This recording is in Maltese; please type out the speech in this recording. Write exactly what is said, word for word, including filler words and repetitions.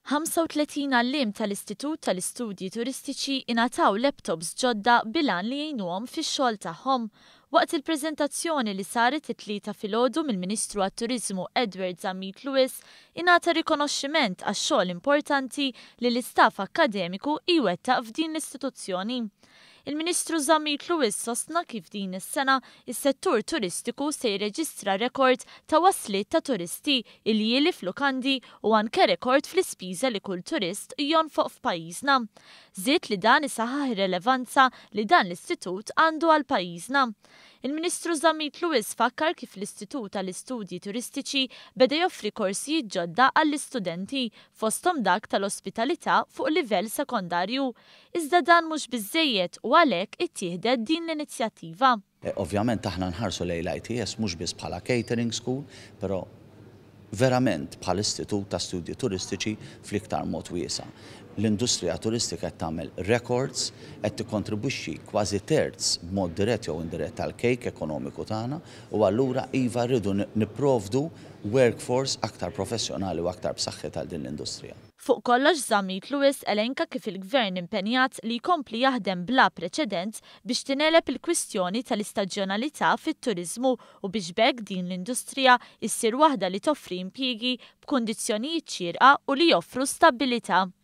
ħamsa u tletin għalliem tal-istitut tal-istudji turistiċi ingħataw laptops ġodda bilan li jgħinuhom fix-xogħol tagħhom. Waqt il-preżentazzjoni li saret it-Tlieta filgħodu mill-Ministru għat-Turiżmu Zammit Lewis ingħata rikonoxximent għax-xogħol importanti li l-istaff akkademiku jwettaq f'din l-istituzzjoni. Il-Ministru Zammit Lewis sostna kif din is-sena is-settur turistiku se jirreġistra rekord ta' wasliet ta' turisti li jilif lukandi u anke rekord fl-ispiża li kull turist jonfoq f'pajjiżna. Żied li dan isaħħaħ ir-relevanza li dan l-istitut għandu għal pajjiżna. Il-Ministru Zammit Lewis fakkar kif l-Istitut tal-Istudji Turistiċi beda joffri korsijiet ġodda għall-istudenti fosthom dak tal-ospitalità fuq livell sekondarju. Iżda dan mhux biżżejjed u għalhekk ittieħdet din l-inizjattiva. Ovvjament aħna nħarsu lejn l-I T S mhux biss bħala catering school, però verament bħal istitut ta' studji turistiċi fl-iktar mod wiesa'. L-industrija turistika qed tagħmel records, qed tikkontribwixxi kważi terz b'mod dirett jew indirett tal-kejk ekonomiku tagħna u allura iva rridu nipprovdu workforce aktar professjonali u aktar b'saħħit għal din l-industrija. Fuq kollox Zammit Lewis elenka kif il-Gvern impenjat li jkompli jaħdem bla preċedent biex tinelep il-kwistjoni tal-istaġjonalità fit-turiżmu u biex b'hekk din l-industrija issir waħda li toffri impjiegi b'kundizzjonijiet xierqa u li joffru stabbilità.